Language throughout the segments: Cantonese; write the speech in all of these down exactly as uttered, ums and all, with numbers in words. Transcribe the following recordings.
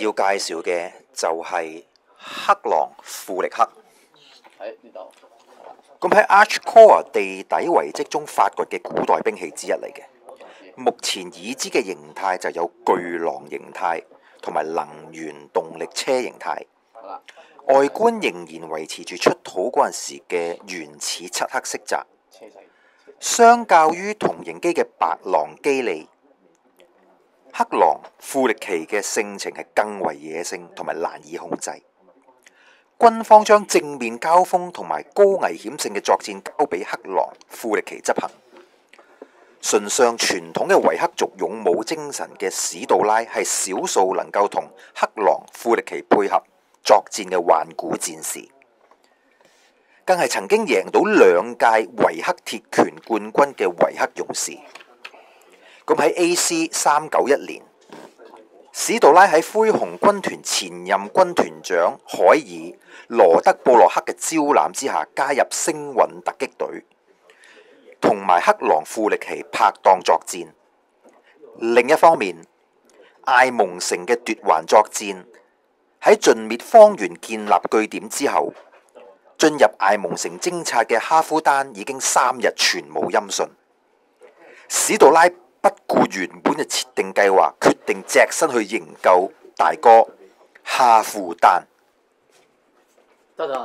要介紹嘅就係克朗富力克。 喺呢度。 咁喺 Archcore 地底遺跡中發掘嘅古代兵器之一嚟嘅。目前已知嘅形態就有巨狼形態同埋能源動力車形態。外觀仍然維持住出土嗰陣時嘅原始漆黑色澤。相較於同型機嘅白狼機利，克朗富力奇嘅性情係更為野性同埋難以控制。軍方將正面交鋒同埋高危險性嘅作戰交俾克朗富力奇執行。崇尚傳統嘅維克族勇武精神嘅史杜拉係少數能夠同克朗富力奇配合作戰嘅頑固戰士，更係曾經贏到兩屆維克鐵拳冠軍嘅維克勇士。咁喺 A C 三九一年，史杜拉喺灰熊軍團前任軍團長海爾羅德布洛克嘅招攬之下，加入星雲突擊隊，同埋克朗富力奇拍檔作戰。另一方面，艾蒙城嘅奪還作戰喺盡滅方圓建立據點之後，進入艾蒙城偵察嘅哈夫丹已經三日全無音訊。史杜拉不顧原本嘅設定計劃，決定隻身去營救大哥哈夫丹。 得啦。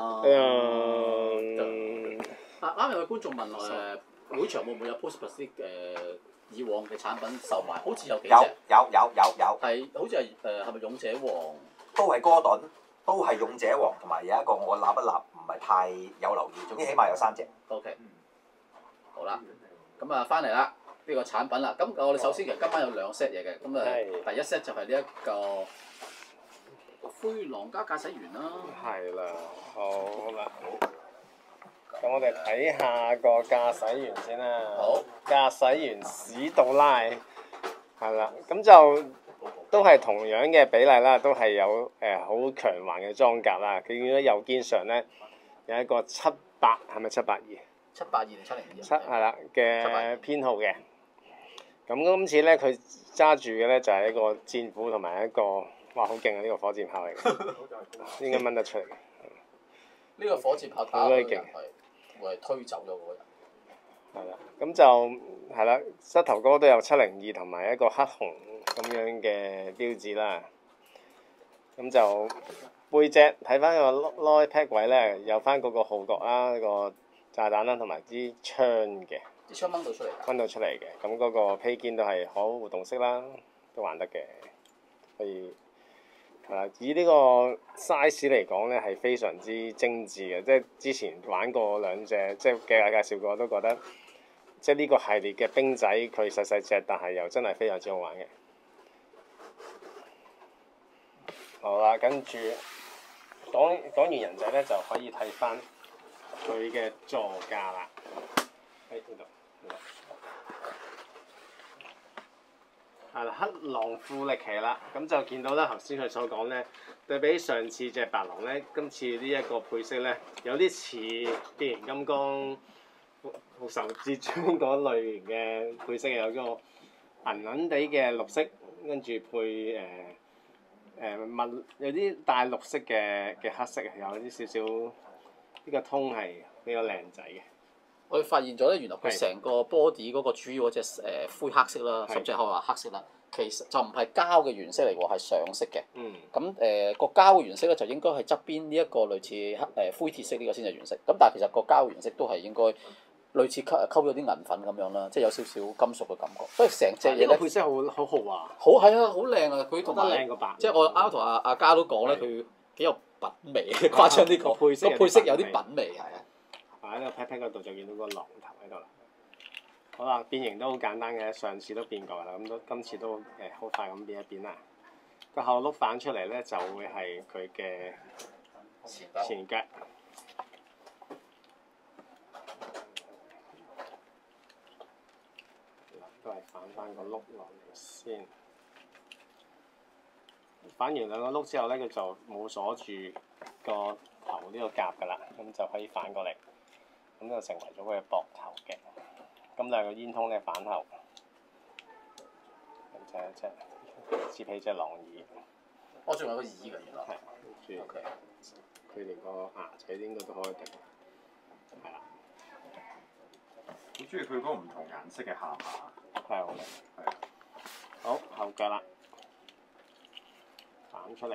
嗯。 啊啱有個觀眾問誒，會場會唔會有 Post Pacific 誒以往嘅產品售賣？好似有幾隻。 有有有有有。 係好似係誒係咪勇者王？ 都係哥頓，都係勇者王，同埋有一個我立一立唔係太有留意，總之起碼有三隻。 O K。好啦，咁啊翻嚟啦。呢個產品啦，咁我哋首先其實今晚有兩 set 嘢嘅，咁啊第一 set 就係呢一個灰狼加駕駛員啦。 係啦，好啦，咁我哋睇下個駕駛員先啦。 好， 駕駛員史杜拉，係啦，咁就都係同樣嘅比例啦，都係有誒好強橫嘅裝甲啦。佢見到右肩上咧有一個七百，係咪七百二？ 七百二定七零二？ 七係啦嘅編號嘅。咁今次咧，佢揸住嘅咧就係一個戰斧同埋一個，哇好勁啊！呢個火箭炮嚟嘅，應該掹得出嚟嘅。 呢個火箭炮打到人係會係推走咗嗰個人。 係啦，咁就係啦，膝頭哥都有七零二同埋一個黑紅咁樣嘅標誌啦。咁就背脊睇翻個 loy pack 位咧，有翻嗰個號角啦、個炸彈啦同埋支槍嘅。 啲槍掹到出嚟， 掹到出嚟嘅，咁嗰個披肩都係可活動式啦，都玩得嘅，可以係啦。以呢個 size 嚟講咧，係非常之精緻嘅，即係之前玩過兩隻，即係嘅介紹過，都覺得即係呢個系列嘅兵仔，佢細細隻，但係又真係非常之好玩嘅。好啦，跟住講講完人仔咧，就可以睇翻佢嘅座駕啦。喺呢度。係啦，克朗富力奇啦，咁就見到啦。頭先佢所講咧，對比上次隻白狼咧，今次呢一個配色咧，有啲似變形金剛復仇之中嗰類型嘅配色，有個銀銀地嘅綠色，跟住配誒誒墨有啲帶綠色嘅嘅黑色，有啲少少呢個通係比較靚仔嘅。 我哋發現咗咧，原來佢成個 body 嗰個主要嗰隻誒灰黑色啦，甚至係話黑色啦，其實就唔係膠嘅原色嚟喎，係上色嘅。 嗯。 咁誒個膠嘅原色咧，就應該係側邊呢一個類似黑誒灰鐵色呢個先係原色。咁但係其實個膠原色都係應該類似溝溝咗啲銀粉咁樣啦，即係有少少金屬嘅感覺。所以成隻嘢咧， 呢個配色好好豪華。 好係啊，好靚啊！佢同埋靚過白。 即係我啱同阿阿嘉都講咧，佢幾有品味，誇張啲講，個配色有啲品味係啊。 喺呢個 pat pat 嗰度就見到個狼頭喺度啦。好啦，變形都好簡單嘅，上次都變過啦，咁都今次都誒好快咁變一變啦。個後碌反出嚟咧，就會係佢嘅前腳。都係反翻個碌落嚟先。反完兩個碌之後咧，佢就冇鎖住個頭呢個夾㗎啦，咁就可以反過嚟。咁就成為咗佢嘅膊頭嘅，咁兩個煙通咧反後，咁就一隻接起隻狼耳， 我仲有個耳嘅原來。 係跟住 OK。 佢連個牙仔應該都開定，係啦。 好中意佢嗰個唔同顏色嘅下巴。 係好靚。 係啊。 好後腳啦，反出嚟。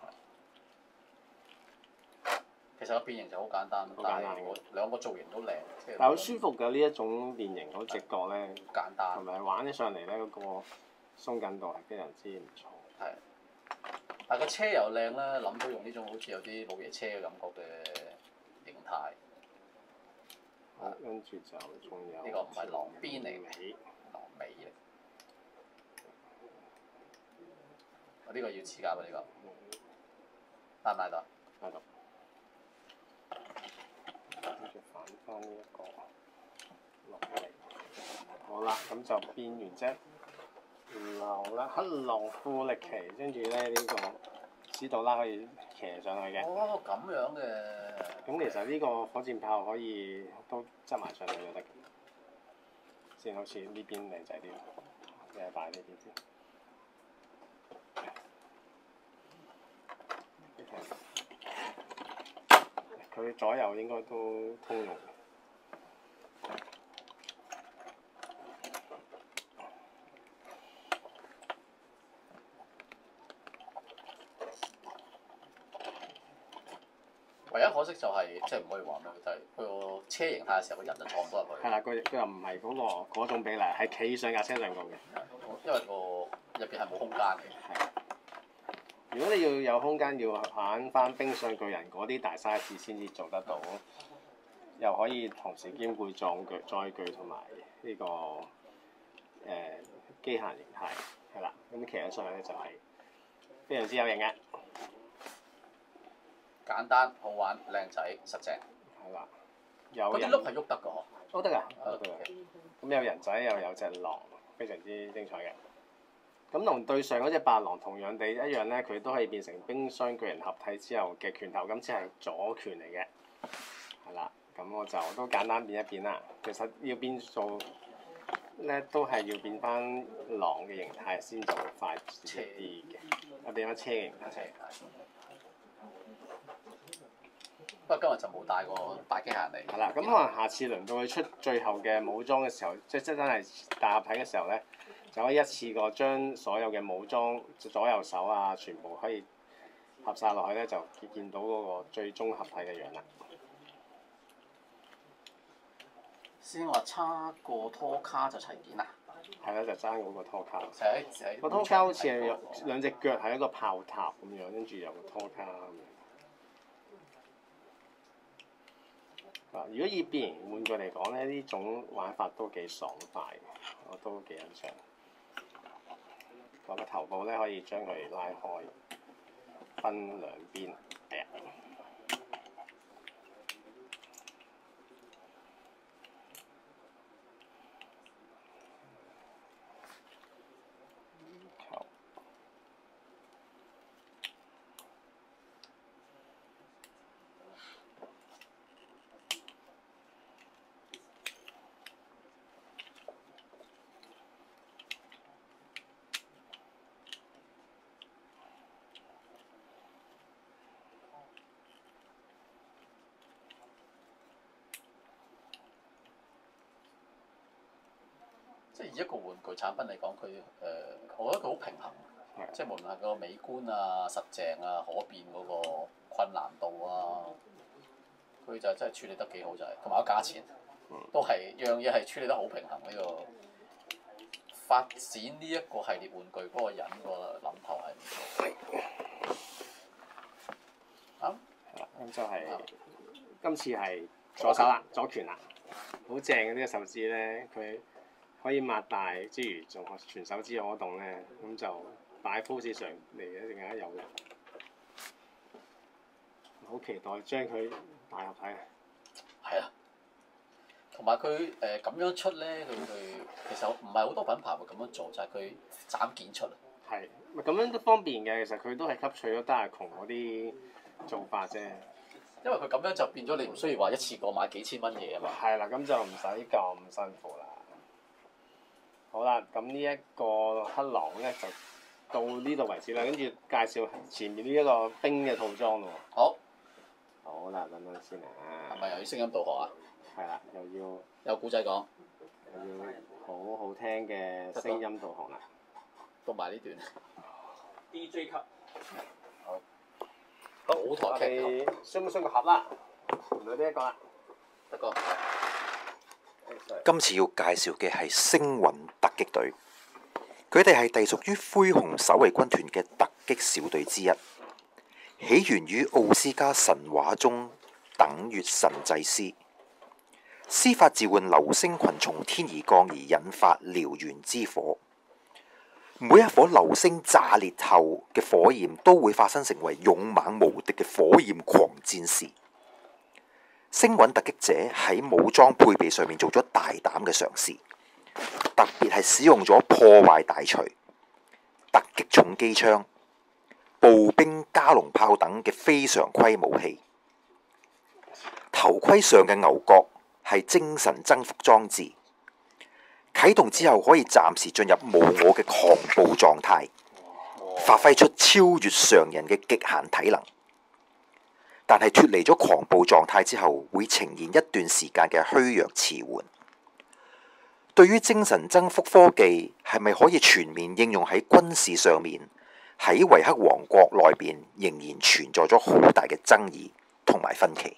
其實個變形就好簡單， 好簡單但係我兩個造型都靚，即係但係好舒服嘅呢一種變形嗰直覺咧， 簡單同。埋玩起上嚟咧嗰個鬆緊度係非常之唔錯。 係。但係個車又靚啦，諗到用呢種好似有啲老爺車嘅感覺嘅形態。 好，跟住就仲有呢個唔係狼邊嚟嘅， 尾， 狼尾嚟。我呢個要指甲喎，呢個得唔得到？ 喺度。跟住反翻呢一個落嚟。好啦，咁就變完啫。然後咧，黑狼富力騎，跟住咧呢個知道啦，可以騎上去嘅。 哦，咁樣嘅。 咁其實呢個火箭炮可以都執埋上去就得嘅，先好似呢邊靚仔啲，誒擺呢邊先。佢左右應該都通用。 唯一可惜就係、即係唔可以話咩，就係佢個車形態嘅時候，個人就坐唔到入去。 係啦，佢佢又唔係嗰個嗰種比例，係企上架車上個嘅。 因為個入邊係冇空間嘅。 係。如果你要有空間，要玩翻冰上巨人嗰啲大 size 先至做得到，又可以同時兼顧壯具、載具同埋呢個誒、呃、機械形態，係啦。咁騎咗上去咧就係非常之有型嘅。 簡單好玩，靚仔實淨。 係啦。有人嗰啲碌係喐得㗎嗬。 都得㗎， 啊都得㗎。咁有人仔又有隻狼，非常之精彩嘅。咁同對上嗰隻白狼同樣地一樣咧，佢都可以變成冰霜巨人合體之後嘅拳頭，今次係左拳嚟嘅，係啦。咁我就都簡單變一變啦。其實要變做咧，都係要變翻狼嘅形態先就會快捷啲嘅。我變翻車嘅形態。 不過今日就冇帶個大機械人嚟。 係啦，咁可能下次輪到佢出最後嘅武裝嘅時候，即即真係大合體嘅時候咧，就可以一次過將所有嘅武裝左右手啊，全部可以合晒落去咧，就見到嗰個最終合體嘅樣啦。 先話差個拖卡就齊件啦。 係啦，就爭嗰個拖卡。 成日成日個拖卡好似係有兩隻腳係一個炮塔咁樣，跟住有個拖卡咁樣。嗱，如果以變形玩具嚟講咧，呢種玩法都幾爽快嘅，我都幾欣賞。個個頭部咧可以將佢拉開，分兩邊。哎呀！ 即係以一個玩具產品嚟講，佢誒、呃，我覺得佢好平衡， 係即係無論係個美觀啊、實淨啊、可變嗰個困難度啊，佢就真係處理得幾好，就係同埋個價錢，都係樣嘢係處理得好平衡呢、呢個發展呢一個系列玩具嗰個人個諗頭係唔錯。啊？ 係啦，咁就係、係、今次係左手啦，左拳啦，好正嘅呢個手指咧，佢。可以擘大之餘，仲全手指可動咧，咁就擺 pose 上嚟嘅，更加有型。好期待將佢大合體。 係啊，同埋佢誒咁樣出咧，佢佢其實唔係好多品牌會咁樣做，就係佢斬件出。 係，咪咁樣都方便嘅。其實佢都係吸取咗德亞窮嗰啲做法啫。 因為佢咁樣就變咗，你唔需要話一次過買幾千蚊嘢啊嘛。 係啦，咁就唔使咁辛苦啦。好啦，咁呢一個黑狼咧就到呢度為止啦，跟住介紹前面呢一個冰嘅套裝咯喎。 好， 好啦，等等先係啊。 咪又要聲音導航啊？ 係啦，又要有古仔講， 又要好好聽嘅聲音導航啦。 讀埋呢段。 D J 級。 好， 舞我台劇哋雙唔雙個盒啦？唔到呢一個啦。 得個。 今次要介紹嘅係星雲突擊隊，佢哋係隸屬於灰熊守衛軍團嘅突擊小隊之一，起源於奧斯加神話中等月神祭司，施法召喚流星群從天而降而引發燎原之火。每一顆流星炸裂後嘅火焰都會化身成為勇猛無敵嘅火焰狂戰士。星雲突擊者喺武裝配備上面做咗大膽嘅嘗試，特別係使用咗破壞大錘、突擊重機槍、步兵加農炮等嘅非常規武器。頭盔上嘅牛角係精神增幅裝置，啟動之後可以暫時進入無我嘅狂暴狀態，發揮出超越常人嘅極限體能。但係脫離咗狂暴狀態之後，會呈現一段時間嘅虛弱遲緩。對於精神增幅科技係咪可以全面應用喺軍事上面，喺維克王國內邊仍然存在咗好大嘅爭議同埋分歧。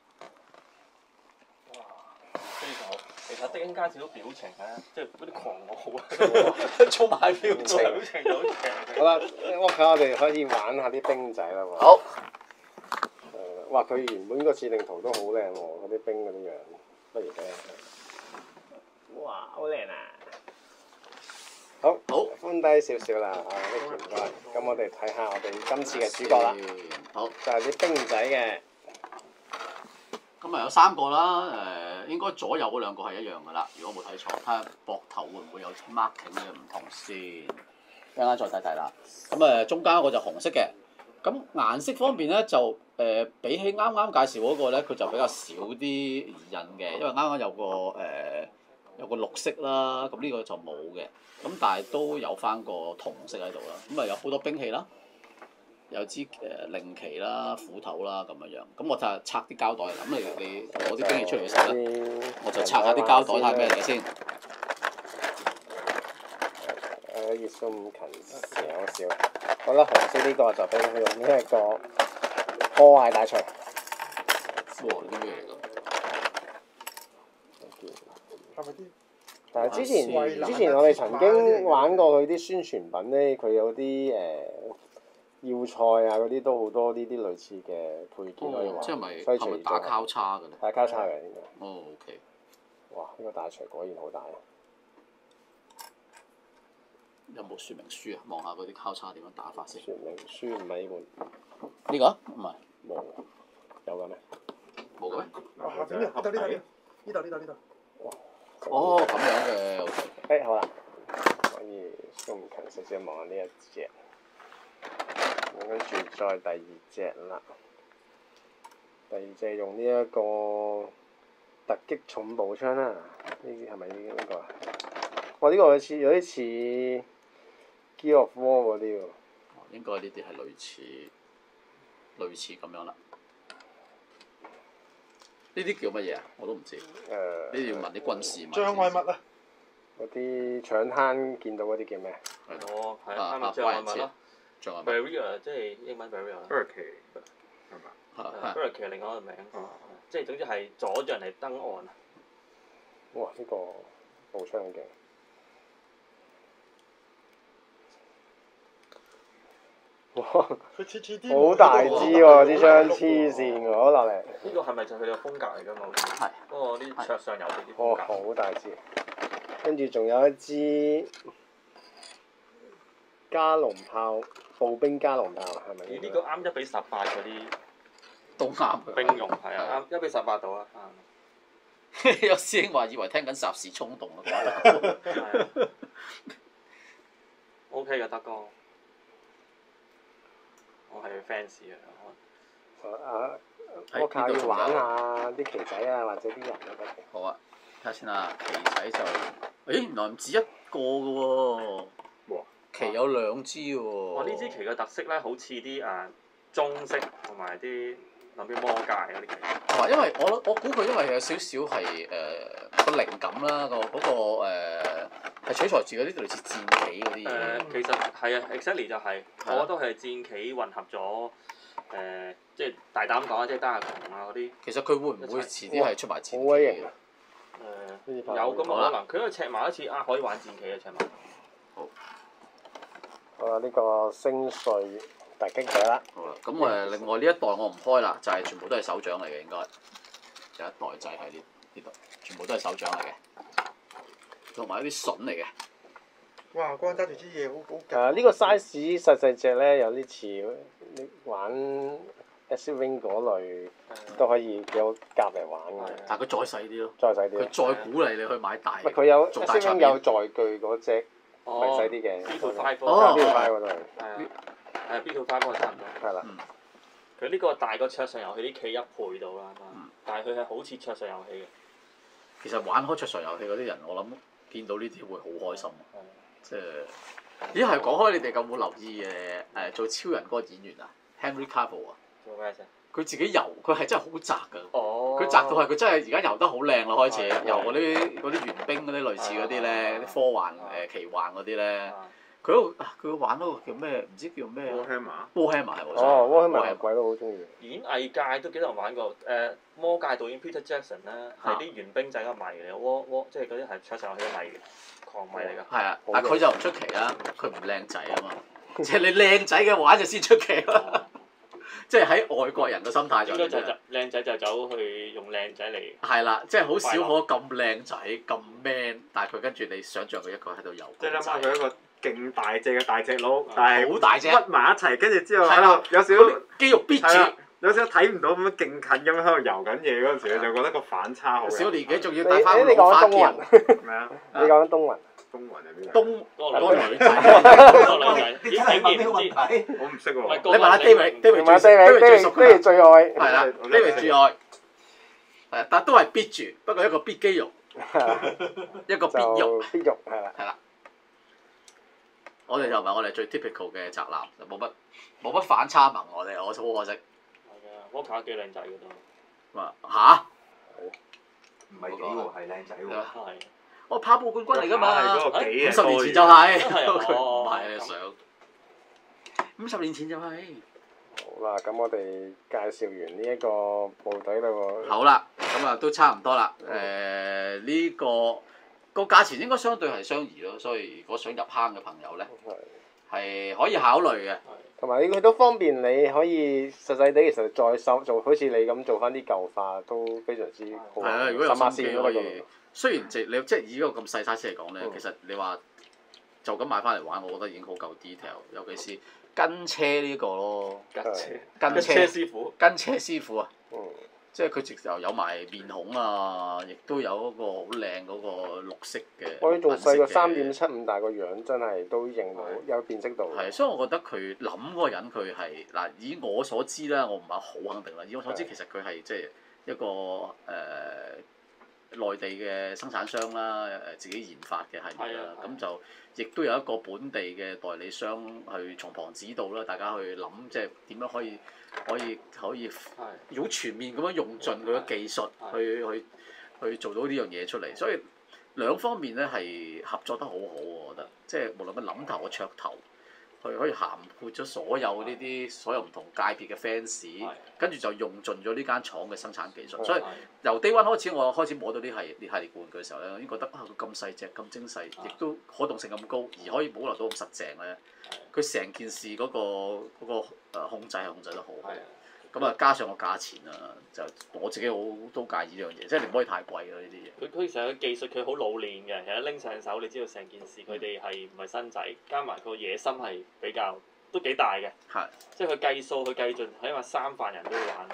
非常好。其實的英介紹到表情咧，即係嗰啲狂傲啊， 做埋表情。 表情就好正。 好啦，我睇我哋可以玩下啲兵仔啦喎。 好。 誒，哇！佢原本個設定圖都好靚喎，嗰啲兵嗰啲樣，不如睇下。哇！好靚啊！好， 好寬低少少啦，啊，呢唔該。咁我哋睇下我哋今次嘅主角啦， 好。 就係啲兵仔嘅。 咁啊有三個啦，誒、應該左右嗰兩個係一樣噶啦。如果冇睇錯，睇下膊頭會唔會有 marking 嘅唔同先。一陣間再睇睇啦。咁誒中間嗰個就紅色嘅。咁顏色方面咧就誒、呃、比起啱啱介紹嗰個咧，佢就比較少啲印嘅，因為啱啱有個誒、呃、有個綠色啦，咁呢個就冇嘅。咁但係都有翻個銅色喺度啦。咁啊有好多兵器啦。有支誒令旗啦、斧頭啦咁樣樣，咁我就拆啲膠袋，咁你你攞啲兵器出嚟嘅時候咧，我就拆下啲膠袋睇下咩嚟嘅先。 誒越送近少少，好啦，紅色呢個就俾佢用呢一個破壞大錘。 哇！啲咩嚟㗎？ 但係之前之前我哋曾經玩過佢啲宣傳品咧，佢有啲誒。呃要塞啊嗰啲都好多呢啲類似嘅配件可以玩， 即係咪所以係咪打交叉嘅咧？ 打交叉嘅應該。 哦，OK。 哇！呢個大錘果然好大啊！ 有冇說明書啊？望下嗰啲交叉點樣打法先。 說明書唔係呢本。 呢個唔係。 冇。有嘅咩？ 冇嘅咩？ 啊，下邊呢度呢度呢度呢度呢度呢度。 哦，咁樣嘅 OK。 誒好啦，可以鬆近少少望下呢一隻。跟住再第二隻啦，第二隻用呢一個突擊重步槍啦，呢啲係咪呢個啊？哇！呢、這個好似有啲似 Gear of War 嗰啲喎。 應該呢啲係類似類似咁樣啦。呢啲叫乜嘢啊？我都唔知。誒、呃。呢啲要問啲軍事問。 障礙物啊！ 嗰啲搶灘見到嗰啲叫咩？ 哦，係啊啱啱障礙物咯。 barrier 即係英文 barrier。 Barricade 係嘛？ 係 barricade 係另外一個名，即係總之係阻住人哋登岸。 哇！呢、這個步槍好勁。哇！好大支喎！支槍黐線喎，攞落嚟。 呢個係咪就係佢嘅風格嚟㗎嘛？好似係。 不過啲桌上有啲啲哦， 風格。 好大支。跟住仲有一支加農炮，步兵加農炮係咪？ 咦？呢個啱一比十八嗰啲都啱嘅。 兵用係啊，啱一比十八度啊，啱。 有師兄話以為聽緊霎時衝動啊！ 係啊。O K 嘅德哥，我係 fans 嘅。 啊！我靠要玩下啲旗仔啊，或者啲人都得嘅。 好啊，睇下先啦。旗仔就，誒原來唔止一個嘅喎。 哇！ 旗有兩支喎。 我呢支旗嘅特色咧，好似啲誒中式同埋啲諗啲魔界嗰啲旗。 同埋因為我我估佢因為有少少係誒個靈感啦，個嗰個誒係取材自嗰啲類似戰旗嗰啲誒、 嘢。 其實係啊 exactly 就係、 係啊我覺得係戰旗混合咗誒、即係大膽講啊，即係單下窮啊嗰啲其實佢會唔會遲啲係出埋戰旗好威型嘅？ 啊！ 誒呢啲有咁好啦可能，佢因為赤馬一次啊可以玩戰旗嘅赤馬。 好啦，呢個星瑞突擊者啦， 好啦，咁誒另外呢一袋我唔開啦，就係、全部都係手掌嚟嘅應該，有一袋仔喺呢呢度，全部都係手掌嚟嘅，同埋一啲筍嚟嘅。 哇！嗰人揸住支嘢好好勁。 誒呢個 size 細細隻咧，有啲似你玩 S Wing 嗰類，都可以幾好夾嚟玩嘅。 但係佢再細啲咯， 再細啲啊。 佢再鼓勵你去買大。 唔係佢有做 S 大場 Wing 面有載具嗰只，咪細啲嘅。 B to five 哦呢個 five 嗰度係係啊，係 B to five 嗰個差唔多。 係啦。 佢呢個大過桌上遊戲啲企一倍到啦， 嗯但係佢係好似桌上遊戲嘅。 其實玩開桌上遊戲嗰啲人，我諗見到呢啲會好開心。即係，咦係講開你哋有冇留意誒誒做超人嗰個演員啊 Henry Cavill 啊？ 做咩啫？ 佢自己游，佢係真係好窄㗎。 哦。 佢窄到係佢真係而家游得好靚啦，開始係游嗰啲嗰啲玄冰嗰啲類似嗰啲咧，啲科幻誒奇幻嗰啲咧。 啊佢嗰個啊佢玩嗰個叫咩？唔知叫咩 Warhammer。 Warhammer 係冇錯。 哦，Warhammer Warhammer 鬼都好中意。 演藝界都幾多人玩過，誒、魔界導演 Peter Jackson 咧係啲玄兵仔嘅迷嚟嘅，窩窩即係嗰啲係桌上遊戲嘅迷狂迷嚟㗎。 係啊，但係佢就唔出奇啦，佢唔靚仔啊嘛，即係你靚仔嘅玩就先出奇啦。即係喺外國人嘅心態就應該就係就靚仔就走去用靚仔嚟。 係啦，即係好少可咁靚仔咁 man，但係佢跟住你想像佢一個喺度游即係諗下仔佢一個勁大隻嘅大隻佬，但係好大隻屈埋一齊，跟住之後喺係啦度有少嗰啲肌肉逼住， 係啦，有少少睇唔到咁樣勁近咁樣喺度遊緊嘢嗰陣時，你就覺得個反差好有趣。 小年紀仲要你戴翻你個老花講東鏡， 雲， 咩啊？ 你講東雲。 東雲係邊個？ 東嗰嗰個女仔。 個女仔，咦？竟然唔知。 我唔識喎。 唔係你問下 David，David 唔係最 David， David 最熟 David 最愛。 係啦，David 最愛。係，但都係必住，不過一個必肌肉，一個必肉。 就必肉係啦。 係啦。我哋就唔係我哋最 typical 嘅宅男，就冇乜冇乜反差萌我哋，我好可惜。 係啊，摩卡幾靚仔嘅都。 話嚇， 唔係幾喎，係靚仔喎。 係。 我跑步冠軍嚟㗎嘛， 係嗰個幾五啊十年前就係， 係啊佢唔哦係啊想。五十年前就係。 好啦，咁我哋介紹完呢一個部隊啦喎。 好啦，咁啊都差唔多啦。誒呢個個價錢應該相對係相宜咯，所以如果想入坑嘅朋友咧，係可以考慮嘅。 同埋呢佢都方便你可以細細地，其實再收做好似你咁做翻啲舊化都非常之好。 係啊，如果有十碼心機線都得㗎可以。雖然即你即係以呢個咁細 size 嚟講咧， 嗯其實你話就咁買翻嚟玩，我覺得已經好夠 detail，尤其是跟車呢個咯， 跟車。 跟車跟車師傅。 跟車師傅啊， 嗯， 即係佢直頭有埋面孔啊，亦都有嗰個好靚嗰個綠色嘅。 我哋仲細過三點點七五，但係個樣真係都認到有辨識度。 係，所以我覺得佢諗嗰個人佢係嗱，以我所知啦，我唔係好肯定啦。以我所知，其實佢係即係一個誒、呃、內地嘅生產商啦，誒自己研發嘅系列啦， 係啊咁就亦都有一個本地嘅代理商去從旁指導啦，大家去諗即係點樣可以可以可以係。 好全面咁樣用盡佢嘅技術去去去做到呢樣嘢出嚟，所以兩方面咧係合作得好好，我覺得，即係無論個諗頭個噱頭，佢可以涵括咗所有呢啲所有唔同界別嘅 fans，跟住就用盡咗呢間廠嘅生產技術，所以由 day one 開始，我開始摸到啲系列系列玩具嘅時候咧，我已經覺得啊佢咁細隻咁精細，亦都可動性咁高，而可以保留到咁實淨咧，佢成件事嗰個嗰個誒控制係控制得好好。咁啊，加上個價錢啊，就我自己好都介意呢樣嘢，即係你唔可以太貴咯呢啲嘢。 佢佢成個技術佢好老練嘅，其實拎上手你知道成件事佢哋係唔係新仔，加埋個野心係比較都幾大嘅。 係。 即係佢計數，佢計盡，起碼三萬人都要玩。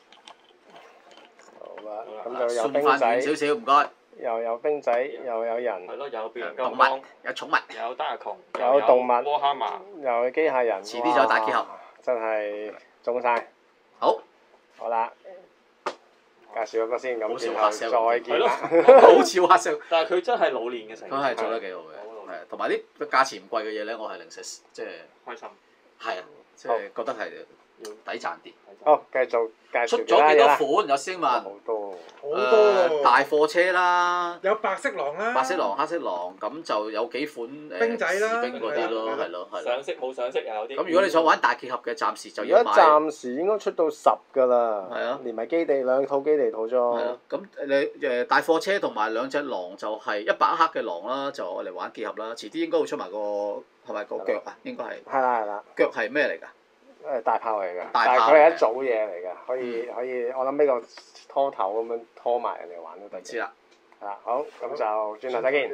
好啦，咁就有送翻兵仔， 少少唔該。 又有兵仔，又有人， 係咯，有變形動物金剛， 有寵物， 有單牙窮， 有動物窩哈麻。 又有機械人。 遲啲就有大結合哇，真係中晒。 好。 好啦，介紹咗個先，咁好似之後好黑 sell 再見啦。 好似好黑色， 但係佢真係老練嘅成。 佢係做得幾好嘅。 好老練係同埋啲價錢唔貴嘅嘢咧，我係零食即係開心。 係啊，即係覺得係抵賺啲。 好，繼續介紹出其他咗幾多嘢啦。 款？有師兄問。 好多。 好多誒喎。 大貨車啦。 有白色狼啦。 白色狼、黑色狼，咁就有幾款誒兵仔啦士兵嗰啲咯， 係啦係咯，係咯。 上色冇上色又有啲。 咁如果你想玩大結合嘅，暫時就而要買。 家暫時應該出到十㗎啦。 係啊連埋基地兩套基地套裝。 係咯，咁你誒大貨車同埋兩隻狼就係一白一黑嘅狼啦，就我嚟玩結合啦。遲啲應該會出埋個係咪個腳啊？應該係。 係啦係啦。 腳係咩嚟㗎？ 誒大炮嚟㗎， 大炮但係佢係一組嘢嚟㗎，可以可以，我諗呢個拖頭咁樣拖埋人哋玩都得嘅。 唔知啦。 係啦，好，咁就轉頭再見。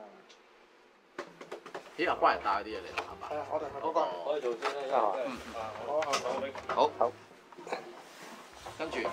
咦？阿關人帶嗰啲嘢嚟咯，係嘛？ 係啊，我哋咪嗰個可以做先啦。 啊嗯。 好好好。 好。 好。 跟住。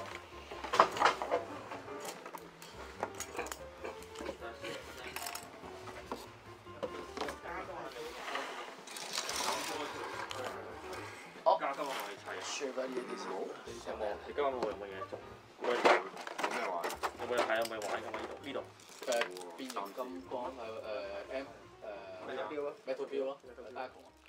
好。加今日我哋砌。 雪嘅嘢啲少。 有冇？你今晚冇有冇嘢做？有冇嘢玩？有冇嘢睇？有冇嘢玩？咁啊呢度呢度。 誒變形金剛係誒 M 誒 Metal Build 咯，Metal Build 咯，Metal Build 咯。